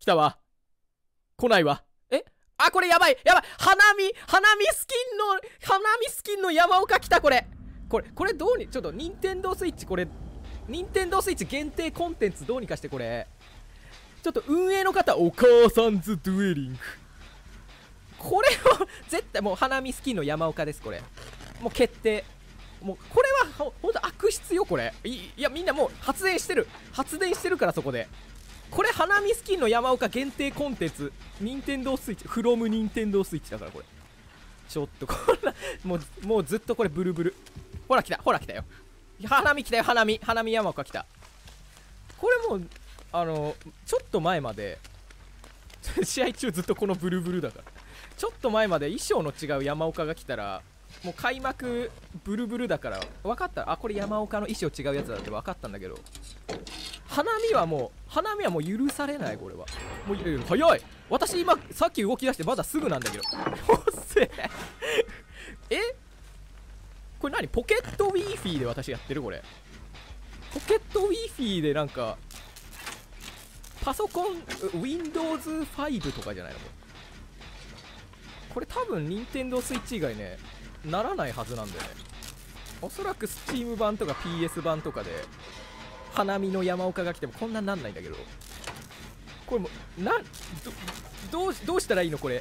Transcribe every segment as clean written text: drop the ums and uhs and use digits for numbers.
来たわ。来ないわ。あ、これやばいやばい。花見スキンの山岡来た。これどうに、ちょっとニンテンドースイッチ、これニンテンドースイッチ限定コンテンツどうにかして、これちょっと運営の方、お母さんズデュエリング、これを絶対もう花見スキンの山岡です。これもう決定。もうこれはほんと悪質よ。これいや、みんなもう発電してるから、そこでこれ花見スキンの山岡限定コンテンツ、ニンテンドースイッチフロムニンテンドースイッチだから。これちょっとこんなもうずっとこれブルブル。ほら来たよ。花見来たよ。花見山岡来た。これもうちょっと前まで試合中ずっとこのブルブルだから、ちょっと前まで衣装の違う山岡が来たらもう開幕ブルブルだから分かった。あ、これ山岡の衣装違うやつだって分かったんだけど、花見はもう許されない。これはもう早い。私今さっき動き出してまだすぐなんだけどおっせえこれ何、ポケットウィーフィーで私やってる。これポケットウィーフィーでなんかパソコン Windows5 とかじゃないの。これ多分 Nintendo Switch 以外ねならないはずなんだよね。おそらく Steam 版とか PS 版とかで花見の山岡が来てもこんななんないんだけど、これもうどうしたらいいの。これ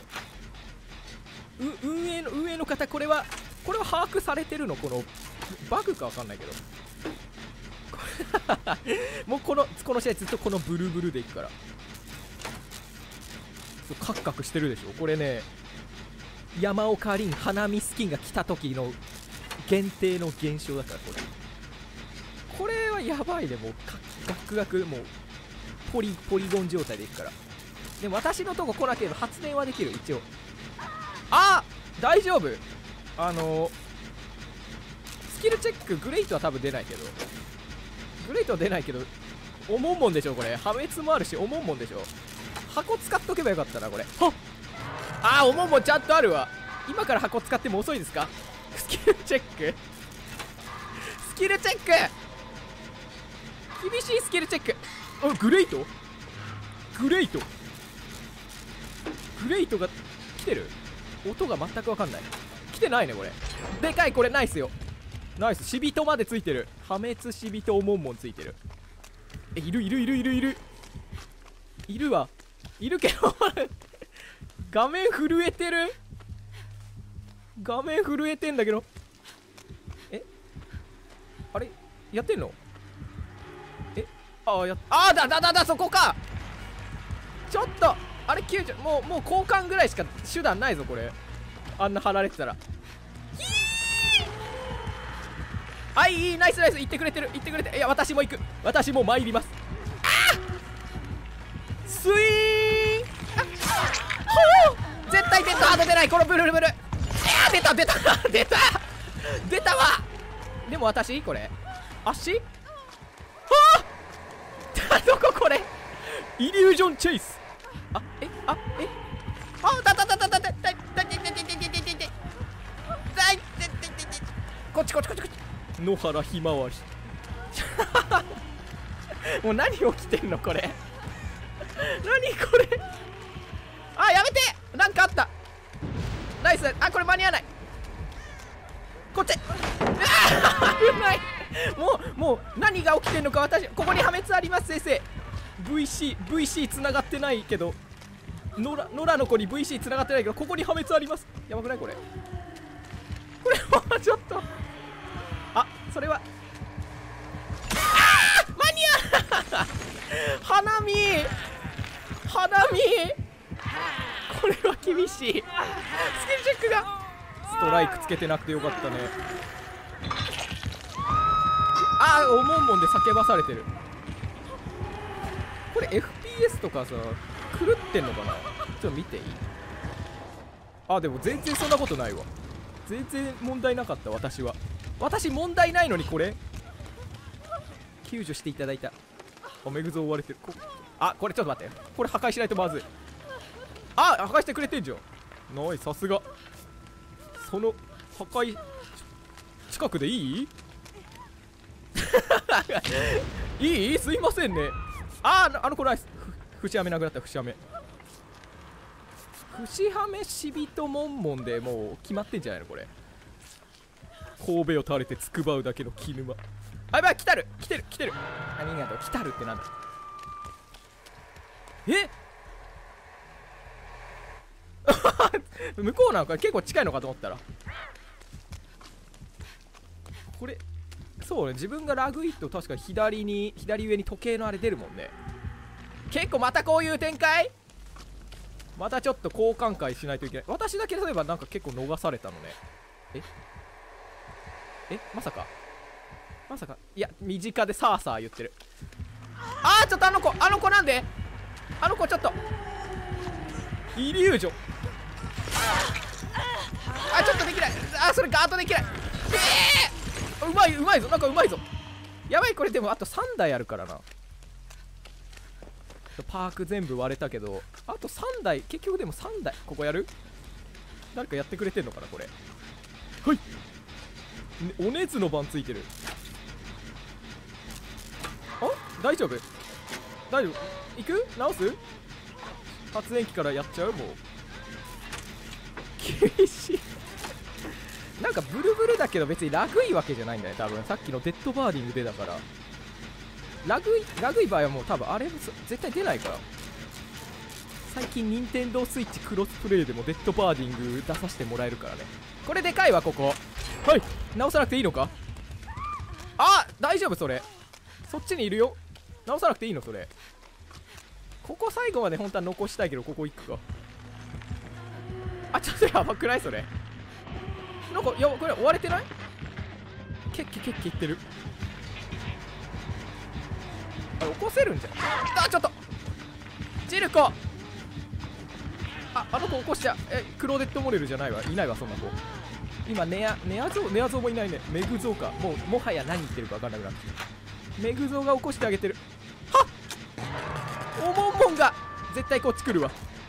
運営の方、これは把握されてるの。このバグかわかんないけどもうこの試合ずっとこのブルブルでいくから、カクカクしてるでしょ。これね、山岡凛花見スキンが来た時の限定の現象だから。これはやばいね。もうガクガク、もうポリゴン状態でいくから。でも私のとこ来なければ発電はできる一応。あ、大丈夫。スキルチェックグレイトは多分出ないけど、おもんもんでしょ。これ破滅もあるしおもんもんでしょ。箱使っとけばよかったな。これはっ、おもんもんちゃんとあるわ。今から箱使っても遅いですか。スキルチェック厳しい。スキルチェック。グレイトが来てる。音が全く分かんない。来てないね。これでかい。これナイスよ。ナイス。死人までついてる。破滅死人おもんもんついてる。いるわ。いるけど画面震えてんだけど。あれやってんの。そこか。ちょっとあれ90、もう交換ぐらいしか手段ないぞ。これあんな貼られてたら。いいナイス。言ってくれて。いや、私も行く。私も参ります。スイーン。絶対デッドハード出ない。このブルブル。出たわ。でも私これ足どここれ。イリュージョンチェイス。こっち野原ひまわりもう何起きてんのこれ。何これ。やめて。なんかあった。ナイス。これ間に合わない。こっち。危ない。もう何が起きてんのか。私ここに破滅あります。先生 VC つながってないけど、野良の子に VC つながってないけど、ここに破滅あります。やばくないこれ。もうちょっと。それは間に合わ花見これは厳しい。スキルチェックがストライクつけてなくてよかったね。おもんもんで叫ばされてる。これ FPS とかさ狂ってんのかな。ちょっと見ていい。でも全然そんなことないわ。全然問題なかった。私問題ないのに。これ救助していただいた。メグゾ追われてる。これちょっと待って。これ破壊しないとまずい。破壊してくれてんじゃん。ナイス。さすが。その破壊近くでいいいいすいませんね。あの子ナイス。 節はめなくなった。節はめ死人もんもんでもう決まってんじゃないのこれ。神戸を垂れてつくばうだけの絹間。あ、やばい、来てる。ありがとう。来たるってなんだ。え向こうなのか。結構近いのかと思ったらこれそうね。自分がラグイット確か左上に時計のあれ出るもんね。結構またこういう展開。またちょっと交換会しないといけない。私だけ例えばなんか結構逃されたのね。まさかいや身近でサーサー言ってる。ちょっとあの子なんでちょっとイリュージョン。ちょっとできない。それガードできない。うまいぞ。なんかうまいぞ。やばい。これでもあと3台あるからな。パーク全部割れたけどあと3台。結局でも3台。ここやる。誰かやってくれてんのかなこれ。はい、お熱の番ついてる。大丈夫行く。直す。発電機からやっちゃう。もう厳しいなんかブルブルだけど別にラグいわけじゃないんだね多分。さっきのデッドバーディングでだからラグい場合はもう多分あれ絶対出ないから。最近任天堂スイッチクロスプレイでもデッドバーディング出させてもらえるからね。これでかいわここ。はい、直さなくていいのか。大丈夫。それそっちにいるよ。直さなくていいのそれ。ここ最後まで本当は残したいけどここ行くか。ちょっとやばくないそれ。なんかこれ追われてない。ケッケいってる。起こせるんじゃん。ちょっとジルコ。あの子起こしちゃ。クローデッドモレルじゃないわ。いないわそんな子。今ネアゾーもいないね。メグゾーか。もはや何言ってるか分かんなくなって。メグゾーが起こしてあげてる。おもんもんが絶対こっち来るわ。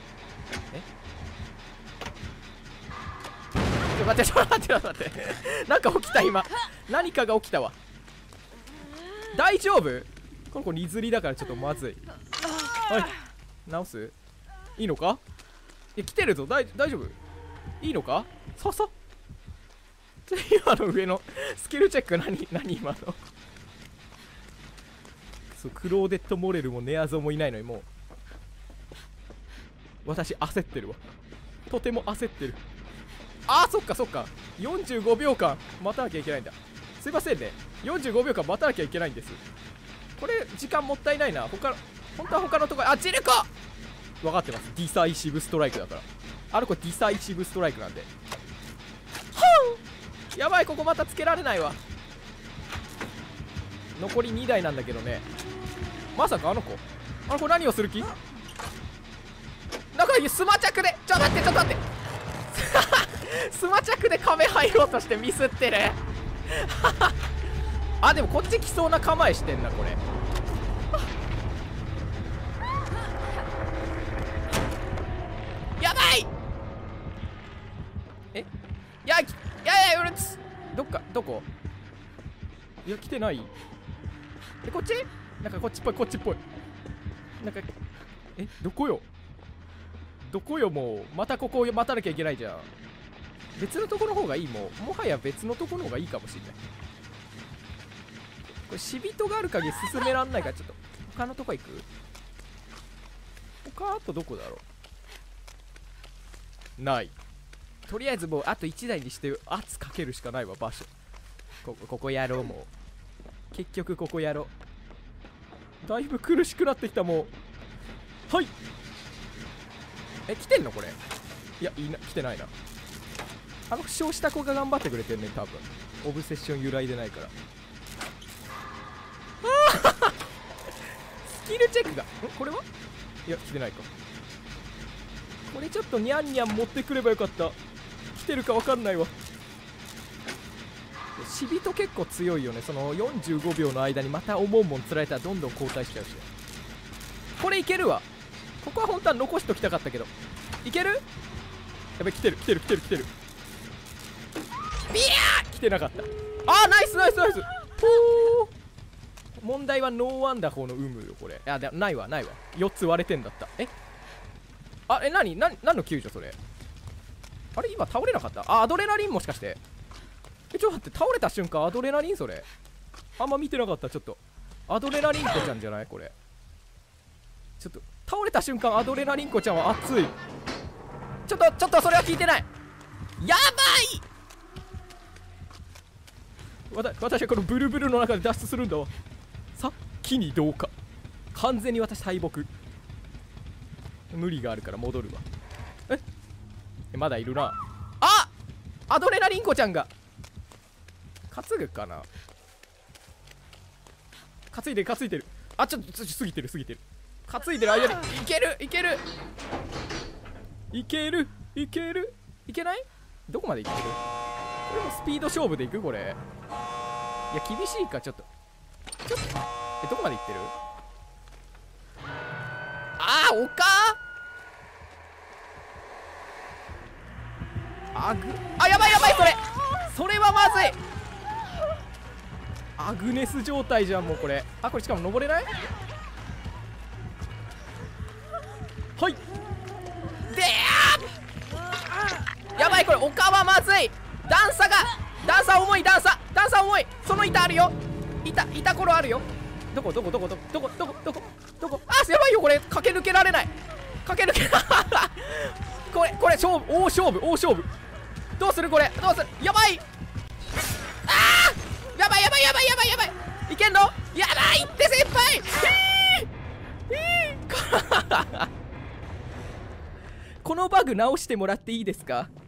待ってなんか起きた今。何かが起きたわ。大丈夫。この子リズリだからちょっとまずい。はい、直す。いいのか。来てるぞ。大丈夫。いいのか。今の上のスキルチェック何今のそう。クローデットモレルもネアゾもいないのにもう私焦ってるわ。とても焦ってる。そっか45秒間待たなきゃいけないんだ。すいませんね。45秒間待たなきゃいけないんです。これ時間もったいないな。本当は他のところ。ジルコ分かってます。ディサイシブストライクだから。これディサイシブストライクなんで。やばい。ここまたつけられないわ。残り2台なんだけどね。まさかあの子何をする気。なんかスマチャクでちょっと待ってスマチャクで壁入ろうとしてミスってるでもこっち来そうな構えしてんなこれ。やばい。どこ。いや来てない。こっち。なんかこっちっぽい。なんかどこよ。もうまたここを待たなきゃいけないじゃん。別のとこの方がいい。もはや別のとこの方がいいかもしれない。これ死人がある限り進めらんないからちょっと他のとこ行く。あとどこだろう。ない。とりあえずもうあと1台にして圧かけるしかないわ。場所ここやろう。もう結局ここやろう。だいぶ苦しくなってきた。もうはい来てんのこれ。いや来てないな。負傷した子が頑張ってくれてんね多分。オブセッション揺らいでないから。スキルチェックがこれはいや来てないか。これちょっとニャンニャン持ってくればよかった。来てるか分かんないわ。死人結構強いよね。その45秒の間にまたおもんもんつられたらどんどん交代しちゃうし。これいけるわ。ここは本当は残しときたかったけどいける。やばい来てる。ビヤー来てなかった。ナイス。ほ問題はノーワンダホーの有無よこれ。ないわ4つ割れてんだった。何の救助それ。あれ今倒れなかった？アドレナリンもしかして。ちょっと待って、倒れた瞬間アドレナリンそれ。あんま見てなかった。ちょっとアドレナリンコちゃんじゃないこれ。ちょっと倒れた瞬間アドレナリンコちゃんは熱い。ちょっとそれは聞いてない。やばい。私はこのブルブルの中で脱出するんだわ。さっきにどうか。完全に私敗北。無理があるから戻るわ。まだいるな。アドレナリンコちゃんが担ぐかな。担いでる。ちょっと過ぎてる。担いでる間にいける。いけない？どこまでいってる？これもスピード勝負でいくこれ。いや厳しいか。ちょっとどこまでいってる？やばいそれはまずい。アグネス状態じゃんもうこれ。これしかも登れない？はいでやばいこれ丘はまずい。段差重い。段差重い。その板あるよ。板ころあるよ。どこやばいよこれ。駆け抜けられない。これ大勝負。どうするこれ。やばい。やばい。いけんの？やばいって先輩。このバグ直してもらっていいですか？